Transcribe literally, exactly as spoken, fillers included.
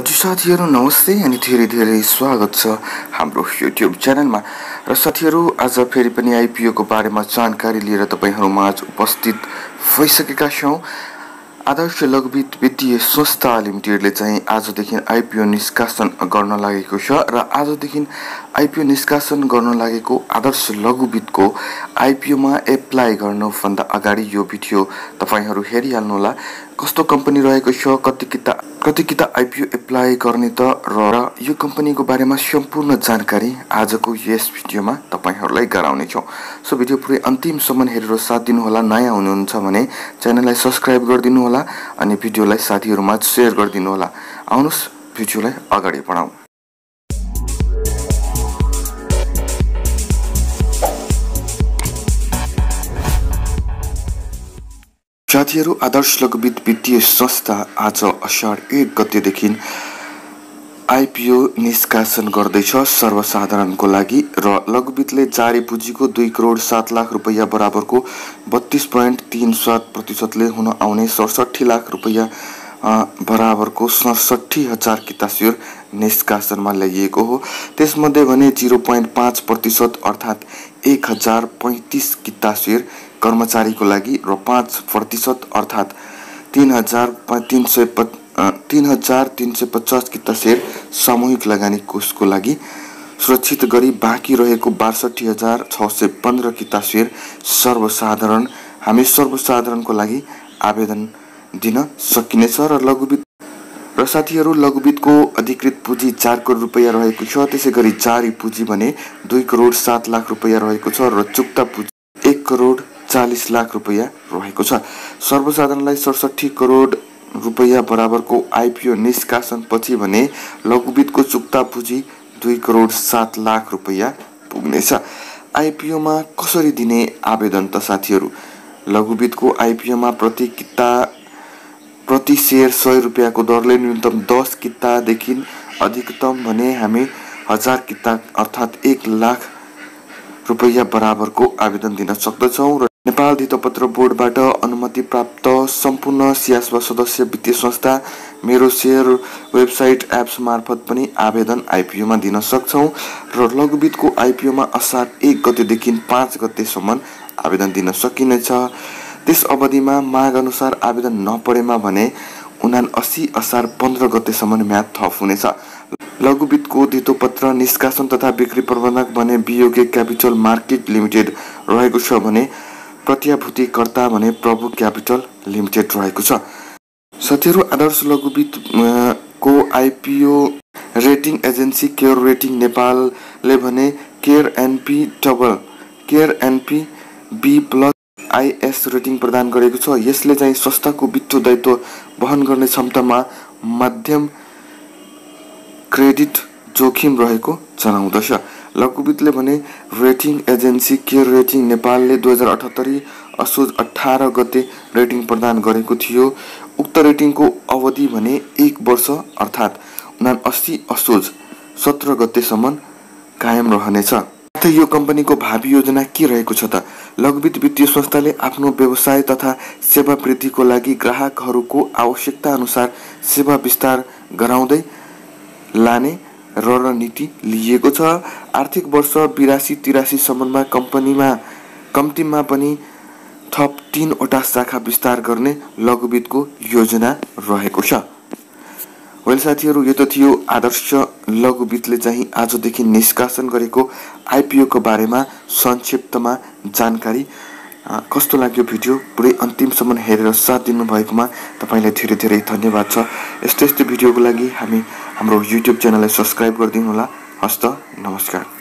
हजुर साथीहरु नमस्ते अनि धेरै धेरै स्वागत छ हाम्रो YouTube च्यानलमा। र साथीहरु आज फेरि पनि आईपीओ को बारेमा जानकारी लिएर तपाईहरुमाझ उपस्थित भइसकेका छौं। आदर्श लघुवित्त वित्तीय संस्था लिमिटेडले चाहिँ आजदेखि आईपीओ निष्कासन गर्न लागेको छ र आजदेखि आईपीओ निष्कासन गर्न लागेको आदर्श लघुवित्तको आईपीओ मा एप्लाई गर्नुभन्दा अगाडि यो भिडियो तपाईहरु हेरिहाल्नु होला। कस्तो कम्पनी रहेको छ, कति किता कति किता आईपीओ एप्लाई गर्ने त र यो कम्पनीको बारेमा सम्पूर्ण जानकारी आजको यस भिडियोमा तपाईहरुलाई गराउने छौं। सो भिडियो पुरै अन्तिमसम्म हेरेर साथ दिनु होला। नयाँ हुनुहुन्छ भने च्यानललाई सब्स्क्राइब गरिदिनु होला अनि भिडियोलाई साथीहरुमा शेयर गरिदिनु होला। आउनुस् भिडियोलाई अगाडि बढाउँ। साथीहरु आदर्श लघुवित्त वित्तीय संस्था आज असार एक गतेदेखि आईपीओ निष्कासन गर्दैछ सर्वसाधारणको लागि र लघुवित्तले जारी पुँजीको दुई करोड सात लाख रुपैयाँ बराबरको बत्तीस पॉइंट तीन सात प्रतिशतले हुन आउने सडसठी लाख रुपैयाँ बराबरको सडसठी हजार किता शेयर निष्कासनमा ल्याइएको हो। त्यसमध्ये भने शून्य पॉइंट पाँच प्रतिशत अर्थात एक हजार पैंतीस किता शेयर कर्मचारीको लागि र पाँच प्रतिशत अर्थात तीन हजार तीन सय तीन हजार तीन सय पचास किता शेयर सामूहिक लगानी कोषको लागि सुरक्षित गरी बाँकी रहेको बासठी हजार छ सय पन्ध्र किता शेयर सर्वसाधारण हामी सर्वसाधारणको लागि आवेदन दिन सकिनेछ। र लघुवित्त र साथीहरु लघुवित्तको अधिकृत पुँजी चार करोड रुपैयाँ रहेको छ। त्यसैगरी जारी पुँजी भने दुई करोड सात लाख रुपैयाँ रहेको छ र चुक्ता पुँजी एक करोड चालीस लाख रुपैयाँ रहेको छ। सर्वसाधारणलाई सडसठी करोड रुपैयाँ बराबरको आईपीओ निष्कासन पछि भने लघुवित्तको चुक्ता पुँजी दुई करोड सात लाख रुपैयाँ पुग्नेछ। आईपीओ मा कसरी दिने आवेदन त साथीहरु, लघुवित्तको आईपीओ मा प्रति किता प्रति शेयर सय रुपैयाँको दरले न्यूनतम दस कितादेखि अधिकतम भने हामी हजार किता अर्थात एक लाख रुपैयाँ बराबरको आवेदन दिन सक्दछौं। र नेपाल दातेपत्र बोर्डबाट अनुमति प्राप्त सम्पूर्ण सियासवा सदस्य वित्तीय संस्था मेरो शेयर वेबसाइट एप्स मार्फत पनि आवेदन आईपीओ मा दिन सक्छौं। र लघुवित्तको आईपीओ मा असार एक गतेदेखि पाँच गतेसम्म आवेदन दिन सकिनेछ। त्यस अवधिमा माग अनुसार आवेदन नपरेमा भने उनासी असार पन्ध्र गतेसम्म म्याद थप हुनेछ। लघुवित्तको दातेपत्र निष्कासन तथा बिक्री प्रबन्धक भने बीओके क्यापिटल मार्केट लिमिटेड रहेको छ भने प्रत्याभूतिकर्ता भने प्रभु क्यापिटल लिमिटेड रहेको छ। साथीहरु आदर्श लघुवित्त को IPO rating agency Care rating नेपालले भने Care NP double Care NP B plus is rating प्रदान गरेको छ। यसले चाहिँ संस्थाको वित्तीय दायित्व वहन गर्ने क्षमतामा मध्यम क्रेडिट जोखिम रहेको जनाउँदछ। लघुवित्तले भने रेटिङ एजेन्सी केयर रेटिङ नेपालले दुई हजार अठहत्तरी असोज अठारह गते रेटिङ प्रदान गरेको थियो। उक्त रेटिङको अवधि भने एक वर्ष अर्थात उनासी असोज सत्रह गतेसम्म कायम रहनेछ। यो कम्पनीको भावी योजना के रहेको छ त? लघुवित्त वित्तीय संस्थाले आफ्नो व्यवसाय तथा सेवा वृद्धिको लागि ग्राहकहरूको आवश्यकता अनुसार सेवा विस्तार गराउँदै लाने रणनीति लिएको छ। आर्थिक वर्ष बिरासी तिरासी सम्ममा कम्पनीमा कम्तीमा पनि थप तीनवटा शाखा विस्तार गर्ने लघुवित्तको योजना रहेको छ। वेल साथीहरु, यो त थियो आदर्श लघुवित्तले चाहिँ आजदेखि निष्कासन गरेको आईपीओ को बारेमा संक्षिप्तमा जानकारी। कस्तो लाग्यो भिडियो पुरै अन्तिमसम्म हेरेर साथ दिनु भएकोमा तपाईलाई धेरै धेरै धन्यवाद छ। यस्तो यस्तो भिडियोको लागि हामी हाम्रो YouTube च्यानललाई सब्स्क्राइब गरिदिनु होला। हस्त नमस्कार।